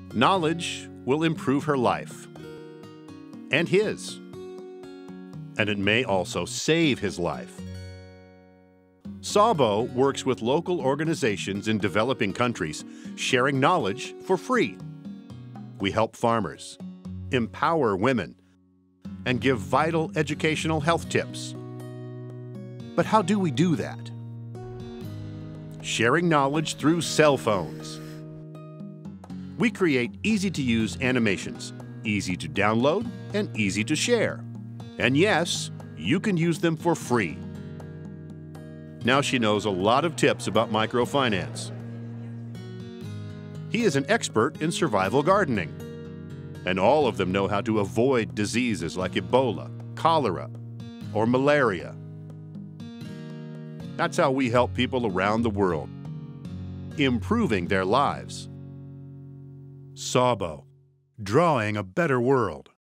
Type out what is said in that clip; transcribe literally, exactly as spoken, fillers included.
Knowledge will improve her life and his. And it may also save his life. SAWBO works with local organizations in developing countries, sharing knowledge for free. We help farmers, empower women, and give vital educational health tips. But how do we do that? Sharing knowledge through cell phones. We create easy-to-use animations, easy to download and easy to share. And yes, you can use them for free. Now she knows a lot of tips about microfinance. He is an expert in survival gardening, and all of them know how to avoid diseases like Ebola, cholera, or malaria. That's how we help people around the world, improving their lives. SAWBO, drawing a better world.